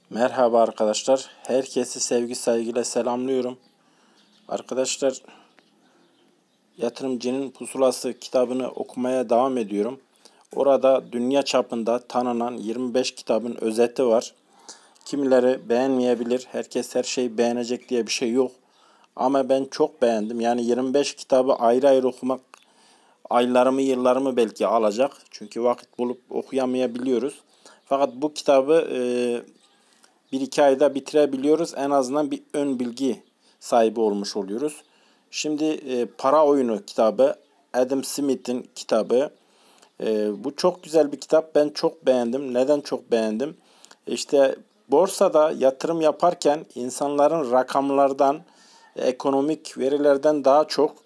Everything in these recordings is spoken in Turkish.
Merhaba arkadaşlar. Herkesi sevgi saygıyla selamlıyorum. Arkadaşlar, Yatırımcının Pusulası kitabını okumaya devam ediyorum. Orada dünya çapında tanınan 25 kitabın özeti var. Kimileri beğenmeyebilir. Herkes her şeyi beğenecek diye bir şey yok. Ama ben çok beğendim. Yani 25 kitabı ayrı ayrı okumak aylarımı, yıllarımı belki alacak. Çünkü vakit bulup okuyamayabiliyoruz. Fakat bu kitabı 1-2 ayda bitirebiliyoruz. En azından bir ön bilgi sahibi olmuş oluyoruz. Şimdi Para Oyunu kitabı, Adam Smith'in kitabı. Bu çok güzel bir kitap. Ben çok beğendim. Neden çok beğendim? İşte borsada yatırım yaparken insanların rakamlardan, ekonomik verilerden daha çok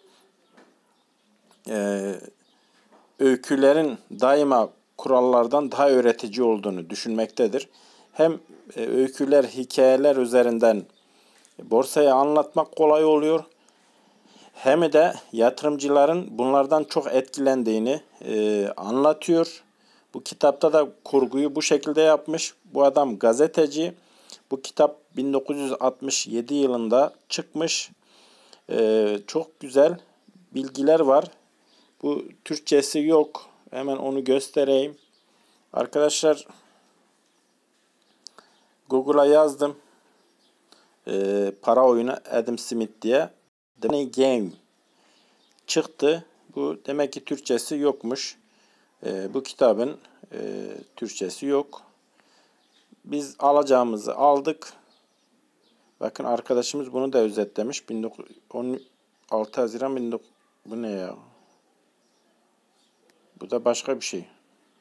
öykülerin daima kurallardan daha öğretici olduğunu düşünmektedir. Hem öyküler, hikayeler üzerinden borsayı anlatmak kolay oluyor. Hem de yatırımcıların bunlardan çok etkilendiğini anlatıyor. Bu kitapta da kurguyu bu şekilde yapmış. Bu adam gazeteci. Bu kitap 1967 yılında çıkmış. Çok güzel bilgiler var. Bu Türkçesi yok. Hemen onu göstereyim. Arkadaşlar, Google'a yazdım. Para oyunu Adam Smith diye. The Money Game çıktı. Bu demek ki Türkçesi yokmuş. Bu kitabın Türkçesi yok. Biz alacağımızı aldık. Bakın, arkadaşımız bunu da özetlemiş. 16 Haziran 19... Bu ne ya? Bu da başka bir şey.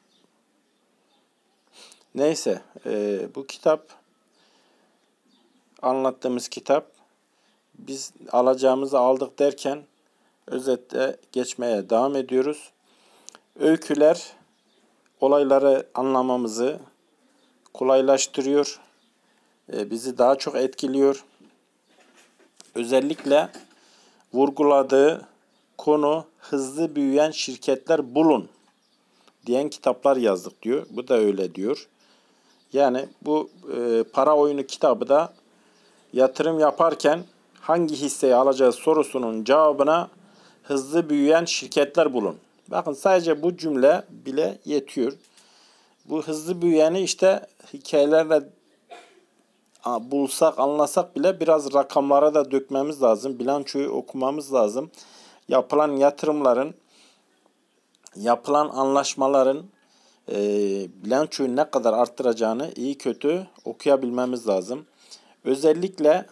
Neyse, bu kitap, anlattığımız kitap, biz alacağımızı aldık derken özetle geçmeye devam ediyoruz. Öyküler olayları anlamamızı kolaylaştırıyor, bizi daha çok etkiliyor. Özellikle vurguladığı konu hızlı büyüyen şirketler bulun diyen kitaplar yazdık diyor. Bu da öyle diyor. Yani bu Para Oyunu kitabı da yatırım yaparken hangi hisseyi alacağız sorusunun cevabına hızlı büyüyen şirketler bulun. Bakın, sadece bu cümle bile yetiyor. Bu hızlı büyüyeni işte hikayelerle bulsak, anlasak bile biraz rakamlara da dökmemiz lazım. Bilançoyu okumamız lazım. Yapılan yatırımların, yapılan anlaşmaların bilançoyu ne kadar arttıracağını iyi kötü okuyabilmemiz lazım. Özellikle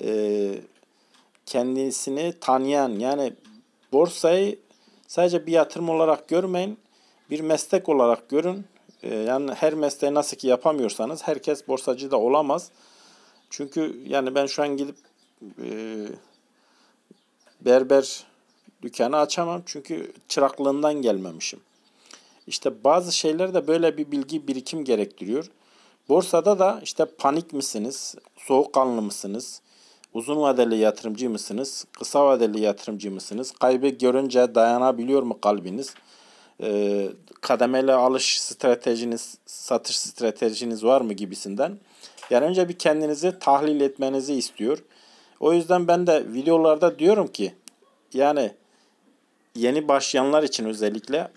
kendisini tanıyan, yani borsayı sadece bir yatırım olarak görmeyin, bir meslek olarak görün. Yani her mesleği nasıl ki yapamıyorsanız herkes borsacı da olamaz. Çünkü yani ben şu an gidip berber dükkanı açamam. Çünkü çıraklığından gelmemişim. İşte bazı şeyler de böyle bir bilgi birikim gerektiriyor. Borsada da işte panik misiniz, soğukkanlı mısınız, uzun vadeli yatırımcı mısınız, kısa vadeli yatırımcı mısınız, kaybı görünce dayanabiliyor mu kalbiniz, kademeli alış stratejiniz, satış stratejiniz var mı gibisinden. Yani önce bir kendinizi tahlil etmenizi istiyor. O yüzden ben de videolarda diyorum ki, yani yeni başlayanlar için özellikle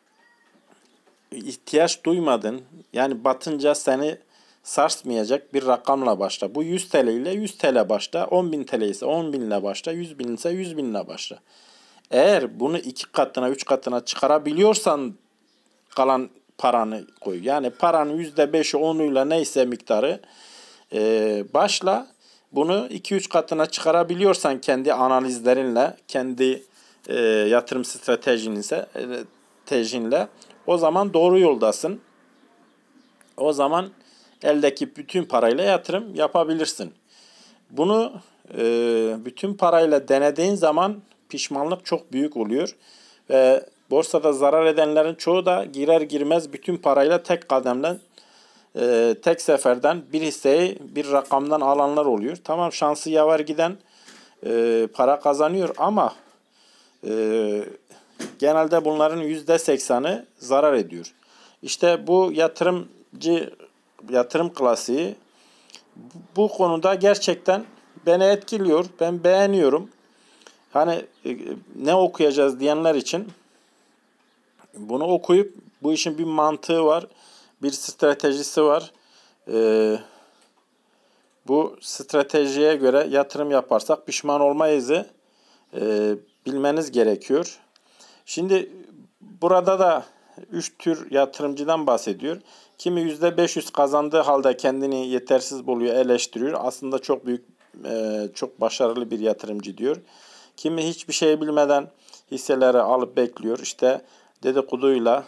ihtiyaç duymadın, yani batınca seni sarsmayacak bir rakamla başla. Bu 100 TL ile 100 TL başla, 10.000 TL ise 10.000 ile başla, 100.000 ise 100.000 ile başla. Eğer bunu 2 katına 3 katına çıkarabiliyorsan kalan paranı koy. Yani paranın %5'i 10'uyla neyse miktarı başla. Bunu 2-3 katına çıkarabiliyorsan kendi analizlerinle, kendi yatırım stratejinle, o zaman doğru yoldasın. O zaman eldeki bütün parayla yatırım yapabilirsin. Bunu bütün parayla denediğin zaman pişmanlık çok büyük oluyor. Ve borsada zarar edenlerin çoğu da girer girmez bütün parayla tek kademden, tek seferden bir hisseyi bir rakamdan alanlar oluyor. Tamam, şansı yaver giden para kazanıyor ama genelde bunların %80'i zarar ediyor. İşte bu yatırım klasiği Bu konuda gerçekten beni etkiliyor. Ben beğeniyorum. Hani ne okuyacağız diyenler için bunu okuyup bu işin bir mantığı var, bir stratejisi var. Bu stratejiye göre yatırım yaparsak pişman olmayızı bilmeniz gerekiyor. Şimdi burada da 3 tür yatırımcıdan bahsediyor. Kimi %500 kazandığı halde kendini yetersiz buluyor, eleştiriyor. Aslında çok büyük, çok başarılı bir yatırımcı diyor. Kimi hiçbir şey bilmeden hisseleri alıp bekliyor. İşte dedikoduyla,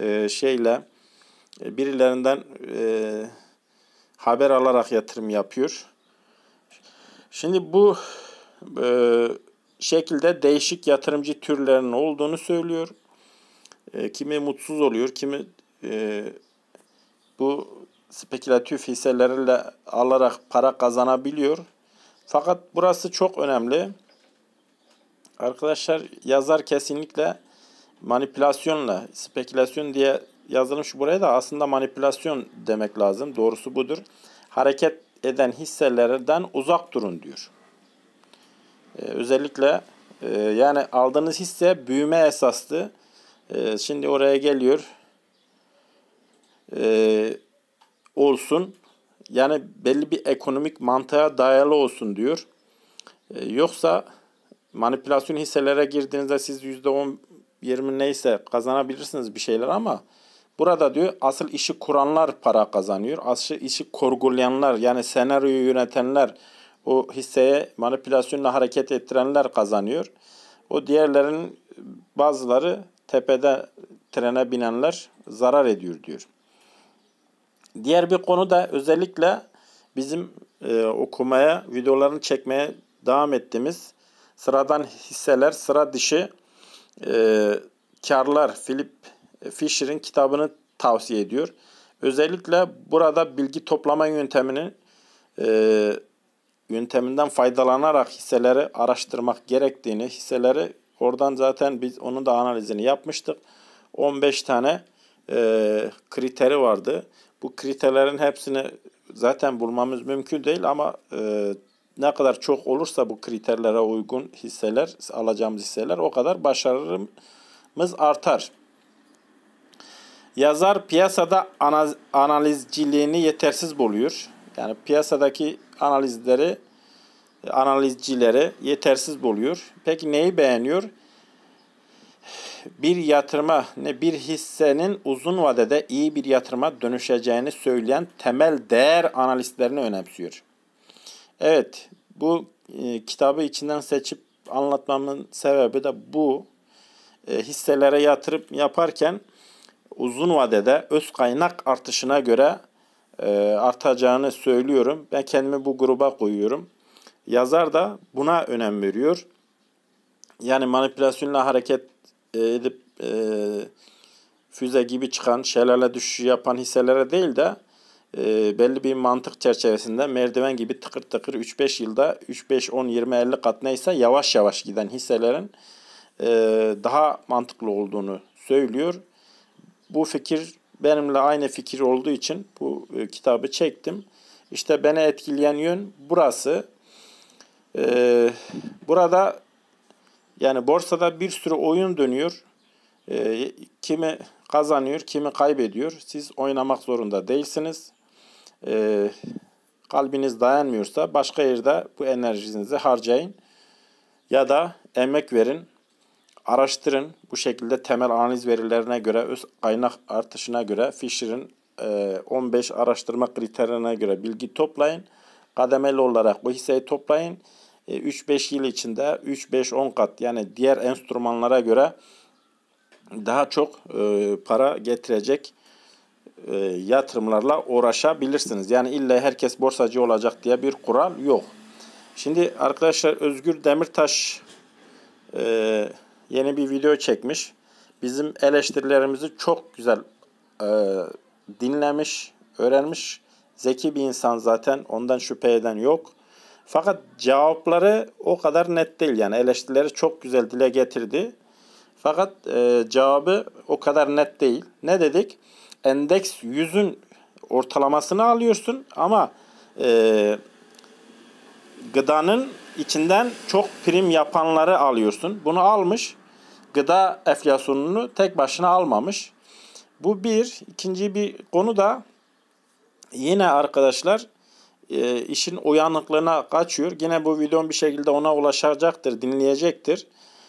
birilerinden haber alarak yatırım yapıyor. Şimdi bu şekilde değişik yatırımcı türlerinin olduğunu söylüyor. Kimi mutsuz oluyor, kimi bu spekülatif hisselerle alarak para kazanabiliyor. Fakat burası çok önemli. Arkadaşlar, yazar kesinlikle manipülasyonla, spekülasyon diye yazılmış buraya da aslında manipülasyon demek lazım. Doğrusu budur. Hareket eden hisselerden uzak durun diyor. Özellikle yani aldığınız hisse büyüme esaslı. Şimdi oraya geliyor. Olsun. Yani belli bir ekonomik mantığa dayalı olsun diyor. Yoksa manipülasyon hisselere girdiğinizde siz %10, 20 neyse kazanabilirsiniz bir şeyler ama burada diyor asıl işi kuranlar para kazanıyor. Asıl işi kurgulayanlar, yani senaryoyu yönetenler, o hisseye manipülasyonla hareket ettirenler kazanıyor. O diğerlerin bazıları, tepede trene binenler zarar ediyor diyor. Diğer bir konu da özellikle bizim okumaya, videolarını çekmeye devam ettiğimiz sıradan hisseler, sıra dışı karlar. Philip Fisher'in kitabını tavsiye ediyor. Özellikle burada bilgi toplama yönteminden faydalanarak hisseleri araştırmak gerektiğini, hisseleri oradan zaten biz onun da analizini yapmıştık. 15 tane kriteri vardı. Bu kriterlerin hepsini zaten bulmamız mümkün değil ama ne kadar çok olursa bu kriterlere uygun hisseler, alacağımız hisseler, o kadar başarımız artar. Yazar piyasada analizciliğini yetersiz buluyor. Yani piyasadaki analizcileri yetersiz buluyor. Peki neyi beğeniyor? Bir hissenin uzun vadede iyi bir yatırıma dönüşeceğini söyleyen temel değer analistlerini önemsiyor. Evet, bu kitabı içinden seçip anlatmamın sebebi de bu. Hisselere yatırım yaparken uzun vadede öz kaynak artışına göre artacağını söylüyorum. Ben kendimi bu gruba koyuyorum. Yazar da buna önem veriyor. Yani manipülasyonla hareket edip füze gibi çıkan, şelale düşüşü yapan hisselere değil de belli bir mantık çerçevesinde merdiven gibi tıkır tıkır 3-5 yılda 3-5, 10, 20, 50 kat neyse yavaş yavaş giden hisselerin daha mantıklı olduğunu söylüyor. Bu fikir benimle aynı fikir olduğu için bu kitabı çektim. İşte beni etkileyen yön burası. Burada yani borsada bir sürü oyun dönüyor. Kimi kazanıyor, kimi kaybediyor. Siz oynamak zorunda değilsiniz. Kalbiniz dayanmıyorsa başka yerde bu enerjinizi harcayın. Ya da emek verin, araştırın. Bu şekilde temel analiz verilerine göre, öz kaynak artışına göre, Fisher'in 15 araştırma kriterine göre bilgi toplayın. Kademeli olarak bu hisseyi toplayın. 3-5 yıl içinde 3-5-10 kat, yani diğer enstrümanlara göre daha çok para getirecek yatırımlarla uğraşabilirsiniz. Yani illa herkes borsacı olacak diye bir kural yok. Şimdi arkadaşlar, Özgür Demirtaş yeni bir video çekmiş. Bizim eleştirilerimizi çok güzel dinlemiş, öğrenmiş. Zeki bir insan zaten, ondan şüphe eden yok. Fakat cevapları o kadar net değil. Yani eleştirileri çok güzel dile getirdi. Fakat cevabı o kadar net değil. Ne dedik? Endeks 100'ün ortalamasını alıyorsun ama Gıdanın içinden çok prim yapanları alıyorsun. Bunu almış. Gıda enflasyonunu tek başına almamış. Bu bir. İkinci bir konu da yine arkadaşlar işin uyanıklığına kaçıyor. Yine bu videom bir şekilde ona ulaşacaktır, dinleyecektir.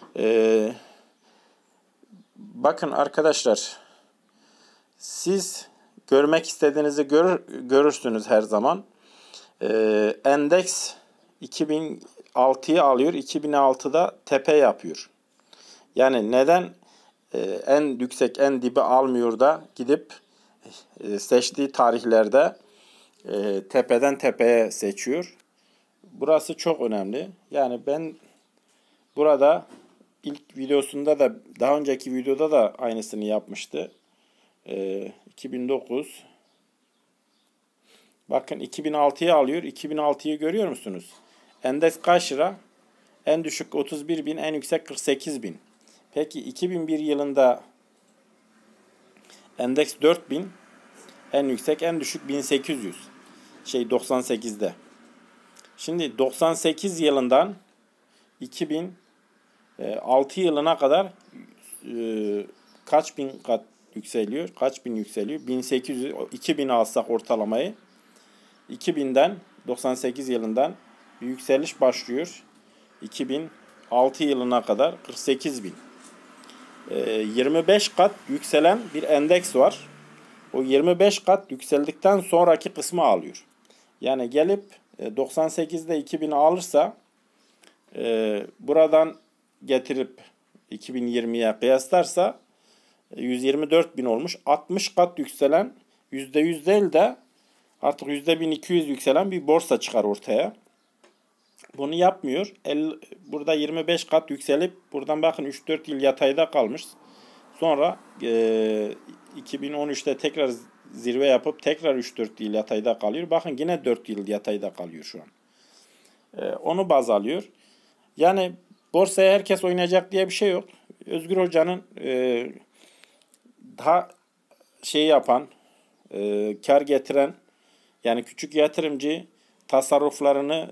Bakın arkadaşlar, siz görmek istediğinizi görürsünüz her zaman. Endeks 2006'yı alıyor, 2006'da tepe yapıyor. Yani neden en yüksek, en dibi almıyor da gidip seçtiği tarihlerde tepeden tepeye seçiyor? Burası çok önemli. Yani ben burada ilk videosunda da, daha önceki videoda da aynısını yapmıştı. 2009. Bakın 2006'yı alıyor. 2006'yı görüyor musunuz? Endeks kaç lira? En düşük 31.000, en yüksek 48.000. Peki 2001 yılında endeks 4.000, en yüksek, en düşük 1800. 98'de. Şimdi 98 yılından 2006 yılına kadar kaç bin kat yükseliyor? Kaç bin yükseliyor? 1800, 2000 alsak ortalamayı. 2000'den 98 yılından bir yükseliş başlıyor. 2006 yılına kadar 48 bin. 25 kat yükselen bir endeks var. O 25 kat yükseldikten sonraki kısmı alıyor. Yani gelip 98'de 2000'i alırsa buradan getirip 2020'ye kıyaslarsa 124 bin olmuş. 60 kat yükselen, %100 değil de artık %1200 yükselen bir borsa çıkar ortaya. Bunu yapmıyor. Burada 25 kat yükselip buradan bakın 3-4 yıl yatayda kalmış. Sonra 2013'te tekrar zirve yapıp tekrar 3-4 yıl yatayda kalıyor. Bakın yine 4 yıl yatayda kalıyor şu an. Onu baz alıyor. Yani borsaya herkes oynayacak diye bir şey yok. Özgür Hoca'nın daha yapan, kar getiren, yani küçük yatırımcı tasarruflarını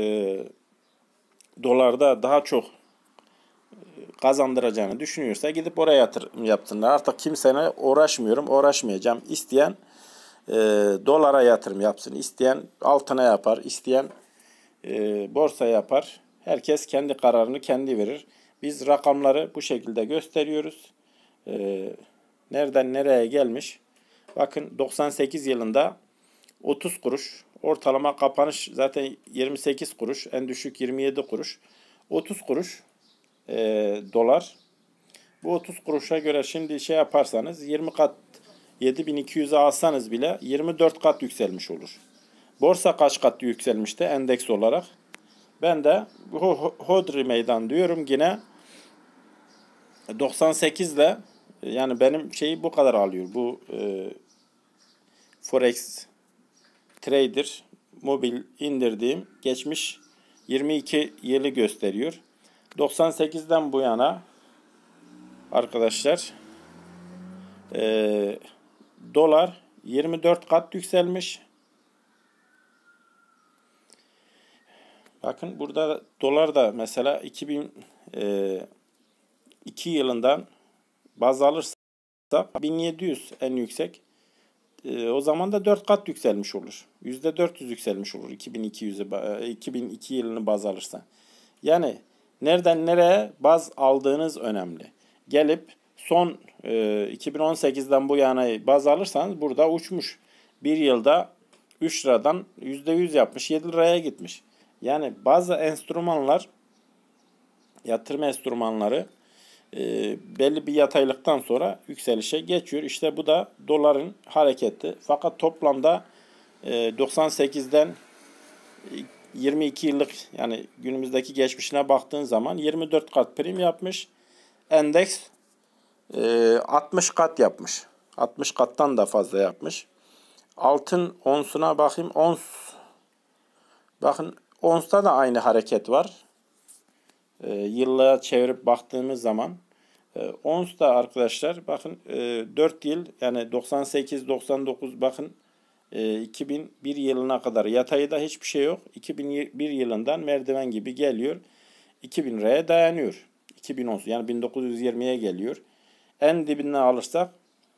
dolarda daha çok kazandıracağını düşünüyorsa gidip oraya yatırım yapsınlar. Artık kimseyle uğraşmayacağım. İsteyen dolara yatırım yapsın, isteyen altına yapar, isteyen borsa yapar. Herkes kendi kararını kendi verir. Biz rakamları bu şekilde gösteriyoruz. Nereden nereye gelmiş? Bakın 98 yılında 30 kuruş. Ortalama kapanış zaten 28 kuruş. En düşük 27 kuruş. 30 kuruş dolar. Bu 30 kuruşa göre şimdi yaparsanız 20 kat 7200'e alsanız bile 24 kat yükselmiş olur. Borsa kaç kat yükselmişti endeks olarak? Ben de hodri meydan diyorum yine 98 ile, yani benim bu kadar alıyor. Bu Forex Trader mobil indirdiğim geçmiş 22 yılı gösteriyor. 98'den bu yana arkadaşlar dolar 24 kat yükselmiş. Bakın burada dolar da mesela 2002 yılından baz alırsak 1700 en yüksek. O zaman da 4 kat yükselmiş olur. %400 yükselmiş olur 2002 yılını baz alırsa. Yani nereden nereye baz aldığınız önemli. Gelip son 2018'den bu yana baz alırsanız burada uçmuş. Bir yılda 3 liradan %100 yapmış, 7 liraya gitmiş. Yani bazı enstrümanlar, yatırım enstrümanları belli bir yataylıktan sonra yükselişe geçiyor. İşte bu da doların hareketi. Fakat toplamda 98'den 22 yıllık, yani günümüzdeki geçmişine baktığın zaman 24 kat prim yapmış. Endeks 60 kat yapmış. 60 kattan da fazla yapmış. Altın onsuna bakayım. Bakın onsta da aynı hareket var. Yıllığa çevirip baktığımız zaman ons da arkadaşlar bakın 4 yıl, yani 98-99 bakın 2001 yılına kadar yatayda hiçbir şey yok. 2001 yılından merdiven gibi geliyor. 2000 liraya dayanıyor. 2010 yani 1920'ye geliyor. En dibinden alırsak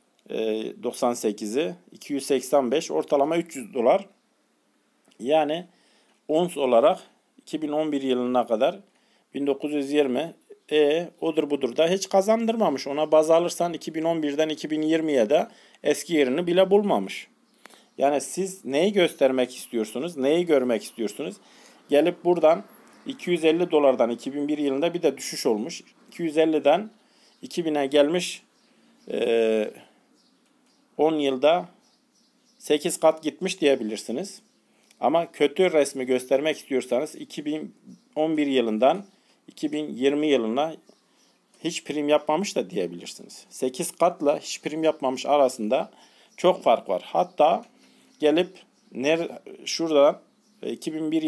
98'i 285 ortalama 300 dolar. Yani ons olarak 2011 yılına kadar 1920 odur budur da hiç kazandırmamış. Ona baz alırsan 2011'den 2020'ye de eski yerini bile bulmamış. Yani siz neyi göstermek istiyorsunuz? Neyi görmek istiyorsunuz? Gelip buradan 250 dolardan 2001 yılında bir de düşüş olmuş. 250'den 2000'e gelmiş 10 yılda 8 kat gitmiş diyebilirsiniz. Ama kötü resmi göstermek istiyorsanız 2011 yılından 2020 yılına hiç prim yapmamış da diyebilirsiniz. 8 katla hiç prim yapmamış arasında çok fark var. Hatta gelip şurada 2011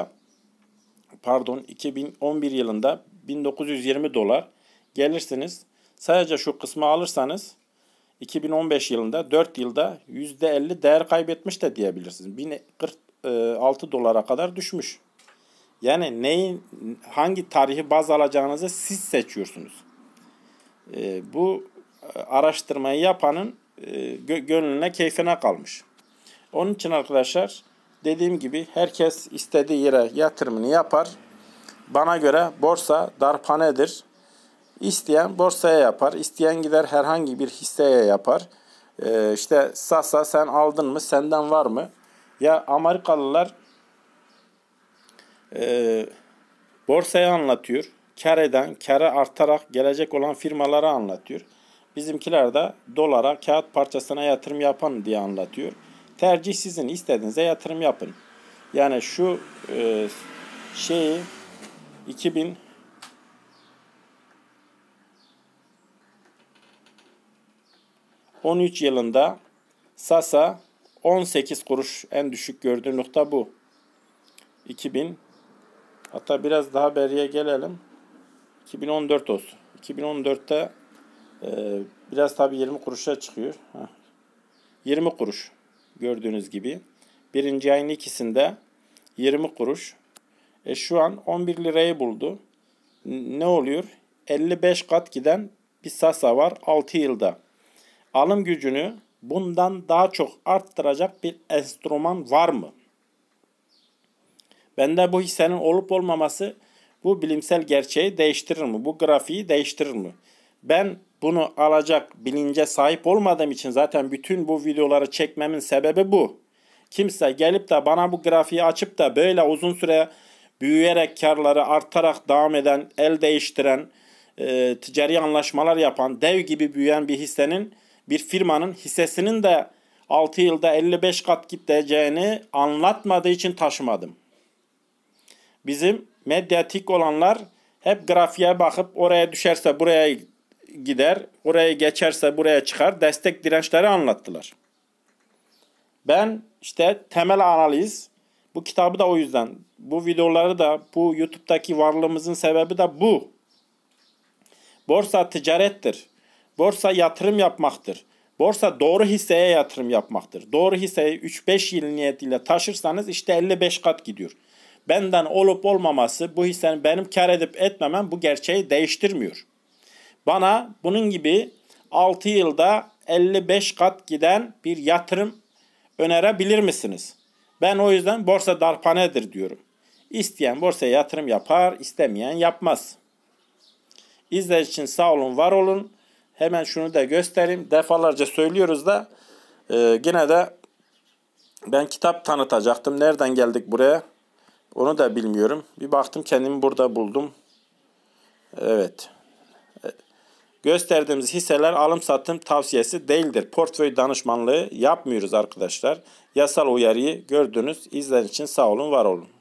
yılında 1920 dolar gelirsiniz. Sadece şu kısmı alırsanız 2015 yılında 4 yılda %50 değer kaybetmiş de diyebilirsiniz. 1046 dolara kadar düşmüş. Yani hangi tarihi baz alacağınızı siz seçiyorsunuz. Bu araştırmayı yapanın gönlüne, keyfine kalmış. Onun için arkadaşlar dediğim gibi herkes istediği yere yatırımını yapar. Bana göre borsa darphanedir. İsteyen borsaya yapar. İsteyen gider herhangi bir hisseye yapar. İşte Sasa sen aldın mı? Senden var mı? Ya Amerikalılar borsayı anlatıyor. Kârı artarak gelecek olan firmaları anlatıyor. Bizimkiler de dolara, kağıt parçasına yatırım yapın diye anlatıyor. Tercih sizin. İstediğinize yatırım yapın. Yani şu şeyi 2013 yılında Sasa 18 kuruş en düşük gördüğü nokta bu. Hatta biraz daha beriye gelelim. 2014 olsun. 2014'te biraz tabii 20 kuruşa çıkıyor. 20 kuruş gördüğünüz gibi. Birinci ayın ikisinde 20 kuruş. Şu an 11 lirayı buldu. Ne oluyor? 55 kat giden bir Sasa var 6 yılda. Alım gücünü bundan daha çok arttıracak bir enstrüman var mı? Bende bu hissenin olup olmaması bu bilimsel gerçeği değiştirir mi? Bu grafiği değiştirir mi? Ben bunu alacak bilince sahip olmadığım için zaten bütün bu videoları çekmemin sebebi bu. Kimse gelip de bana bu grafiği açıp da böyle uzun süre büyüyerek karları artarak devam eden, el değiştiren, ticari anlaşmalar yapan, dev gibi büyüyen bir firmanın hissesinin de 6 yılda 55 kat gideceğini anlatmadığı için taşımadım. Bizim medyatik olanlar hep grafiğe bakıp oraya düşerse buraya gider, oraya geçerse buraya çıkar, destek dirençleri anlattılar. Ben işte temel analiz, bu kitabı da o yüzden, bu videoları da, bu YouTube'daki varlığımızın sebebi de bu. Borsa ticarettir. Borsa yatırım yapmaktır. Borsa doğru hisseye yatırım yapmaktır. Doğru hisseyi 3-5 yıl niyetiyle taşırsanız işte 55 kat gidiyor. Benden olup olmaması, bu hissenin benim kar edip etmemem bu gerçeği değiştirmiyor. Bana bunun gibi 6 yılda 55 kat giden bir yatırım önerebilir misiniz? Ben o yüzden borsa darphanedir diyorum. İsteyen borsaya yatırım yapar, istemeyen yapmaz. İzlediğiniz için sağ olun, var olun. Hemen şunu da göstereyim. Defalarca söylüyoruz da yine de ben kitap tanıtacaktım. Nereden geldik buraya? Onu da bilmiyorum. Bir baktım kendimi burada buldum. Evet. Gösterdiğimiz hisseler alım satım tavsiyesi değildir. Portföy danışmanlığı yapmıyoruz arkadaşlar. Yasal uyarıyı gördünüz. İzlediğiniz için sağ olun, var olun.